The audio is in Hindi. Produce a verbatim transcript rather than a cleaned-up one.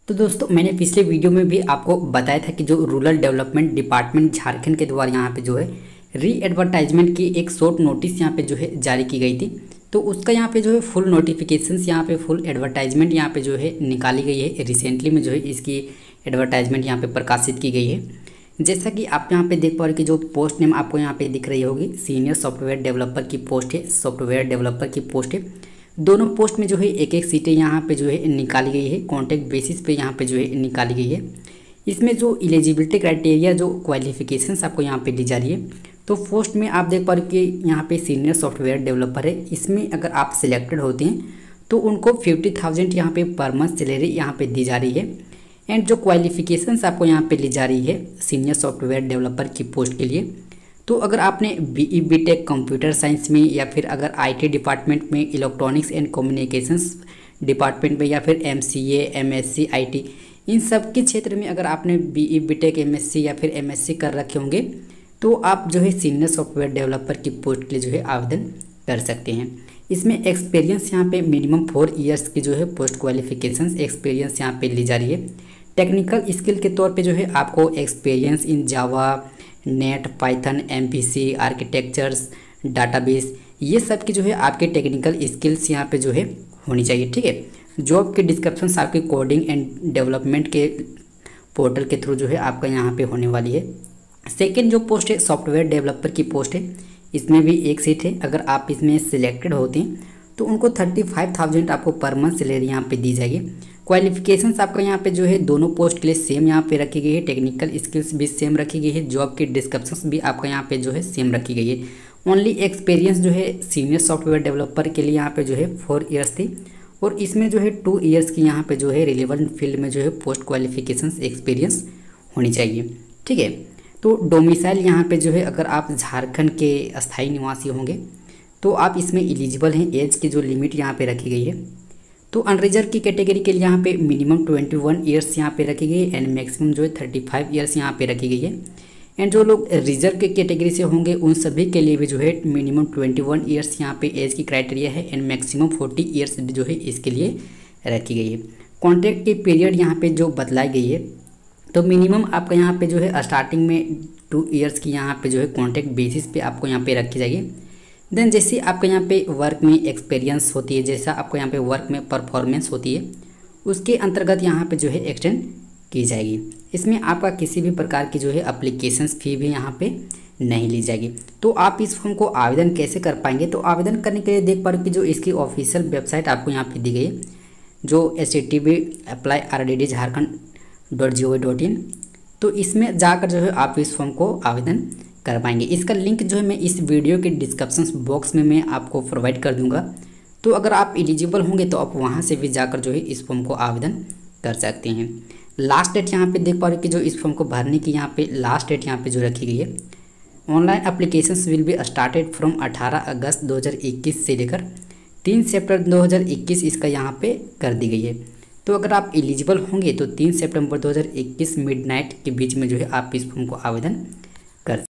तो दोस्तों मैंने पिछले वीडियो में भी आपको बताया था कि जो रूरल डेवलपमेंट डिपार्टमेंट झारखंड के द्वारा यहाँ पे जो है री एडवर्टाइजमेंट की एक शॉर्ट नोटिस यहाँ पे जो है जारी की गई थी। तो उसका यहाँ पे जो है फुल नोटिफिकेशंस यहाँ पे फुल एडवर्टाइजमेंट यहाँ पे जो है निकाली गई है। रिसेंटली में जो है इसकी एडवर्टाइजमेंट यहाँ पे प्रकाशित की गई है। जैसा कि आप यहाँ पे देख पा रहे कि जो पोस्ट नेम आपको यहाँ पे दिख रही होगी, सीनियर सॉफ्टवेयर डेवलपर की पोस्ट है, सॉफ्टवेयर डेवलपर की पोस्ट है। दोनों पोस्ट में जो है एक एक सीटें यहाँ पे जो है निकाली गई है, कॉन्ट्रैक्ट बेसिस पे यहाँ पे जो है निकाली गई है। इसमें जो एलिजिबिलिटी क्राइटेरिया, जो क्वालिफिकेशंस आपको यहाँ पे दी जा रही है, तो पोस्ट में आप देख पा रहे कि यहाँ पे सीनियर सॉफ्टवेयर डेवलपर है। इसमें अगर आप सिलेक्टेड होते हैं तो उनको फिफ्टी थाउजेंड यहाँ पे पर मंथ सैलरी यहाँ पे दी जा रही है। एंड जो क्वालिफिकेशंस आपको यहाँ पे ली जा रही है सीनियर सॉफ्टवेयर डेवलपर की पोस्ट के लिए, तो अगर आपने बीई बीटेक कंप्यूटर साइंस में या फिर अगर आईटी डिपार्टमेंट में, इलेक्ट्रॉनिक्स एंड कम्युनिकेशंस डिपार्टमेंट में, या फिर एमसीए, एमएससी, आईटी, इन सब के क्षेत्र में अगर आपने बीई बीटेक, एमएससी या फिर एमएससी कर रखे होंगे तो आप जो है सीनियर सॉफ्टवेयर डेवलपर की पोस्ट के लिए जो है आवेदन कर सकते हैं। इसमें एक्सपीरियंस यहाँ पे मिनिमम फोर इयर्स की जो है पोस्ट क्वालिफिकेशंस एक्सपीरियंस यहाँ पे ली जा रही है। टेक्निकल स्किल के तौर पे जो है आपको experience in Java, net, Python, MPC, architectures, database, ये सब की जो है आपके टेक्निकल स्किल्स यहाँ पे जो है होनी चाहिए। ठीक है, जॉब के डिस्क्रिप्शन आपके कोडिंग एंड डेवलपमेंट के पोर्टल के थ्रू जो है आपका यहाँ पे होने वाली है। सेकेंड जो पोस्ट है सॉफ्टवेयर डेवलपर की पोस्ट है, इसमें भी एक सीट है। अगर आप इसमें सिलेक्टेड होते हैं तो उनको थर्टी फाइव थाउजेंड आपको पर मंथ सैलरी यहाँ पे दी जाएगी। क्वालिफिकेशंस आपका यहाँ पे जो है दोनों पोस्ट के लिए सेम यहाँ पे रखी गई है, टेक्निकल स्किल्स भी सेम रखी गई है, जॉब की डिस्क्रिप्शंस भी आपका यहाँ पे जो है सेम रखी गई है। ओनली एक्सपीरियंस जो है सीनियर सॉफ्टवेयर डेवलपर के लिए यहाँ पे जो है फोर ईयर्स थी, और इसमें जो है टू ईयर्स की यहाँ पे जो है रिलेवेंट फील्ड में जो है पोस्ट क्वालिफिकेशंस एक्सपीरियंस होनी चाहिए। ठीक है, तो डोमिसाइल यहाँ पे जो है अगर आप झारखंड के अस्थायी निवासी होंगे तो आप इसमें एलिजिबल हैं। एज की जो लिमिट यहाँ पे रखी गई है, तो अनरिजर्व की कैटेगरी के लिए यहाँ पे मिनिमम ट्वेंटी वन ईयर्स यहाँ पे रखी गई है एंड मैक्सिमम जो है थर्टी फाइव ईयर्स यहाँ पे रखी गई है। एंड जो लोग रिजर्व के कैटेगरी से होंगे उन सभी के लिए भी जो है मिनिमम ट्वेंटी वन ईयर्स यहाँ पे एज की क्राइटेरिया है एंड मैक्सिमम फोर्टी ईयर्स जो है इसके लिए रखी गई है। कॉन्ट्रैक्ट की पीरियड यहाँ पे जो बदलाई गई है, तो मिनिमम आपका यहाँ पे जो है स्टार्टिंग में टू ईयर्स की यहाँ पे जो है कॉन्ट्रैक्ट बेसिस पे आपको यहाँ पे रखी जाएगी। देन जैसे आपके यहाँ पे वर्क में एक्सपीरियंस होती है, जैसा आपको यहाँ पे वर्क में परफॉर्मेंस होती है, उसके अंतर्गत यहाँ पे जो है एक्सटेंड की जाएगी। इसमें आपका किसी भी प्रकार की जो है अप्लीकेशंस फी भी यहाँ पे नहीं ली जाएगी। तो आप इस फॉर्म को आवेदन कैसे कर पाएंगे, तो आवेदन करने के लिए देख पा रहे हो कि जो इसकी ऑफिशियल वेबसाइट आपको यहाँ पे दी गई है, जो H T T P apply R D D Jharkhand dot G O V dot in, तो इसमें जाकर जो है आप इस फॉर्म को आवेदन कर पाएंगे। इसका लिंक जो है मैं इस वीडियो के डिस्क्रिप्शन बॉक्स में मैं आपको प्रोवाइड कर दूंगा। तो अगर आप एलिजिबल होंगे तो आप वहां से भी जाकर जो है इस फॉर्म को आवेदन कर सकते हैं। लास्ट डेट यहाँ पे देख पा रहे कि जो इस फॉर्म को भरने की यहाँ पे लास्ट डेट यहाँ पे जो रखी गई है, online applications will be started from अठारह अगस्त दो हज़ार इक्कीस से लेकर तीन सितंबर दो हज़ार इक्कीस इसका यहाँ पे कर दी गई है। तो अगर आप एलिजिबल होंगे तो तीन सितंबर दो हज़ार इक्कीस मिडनाइट के बीच में जो है आप इस फॉर्म को आवेदन कर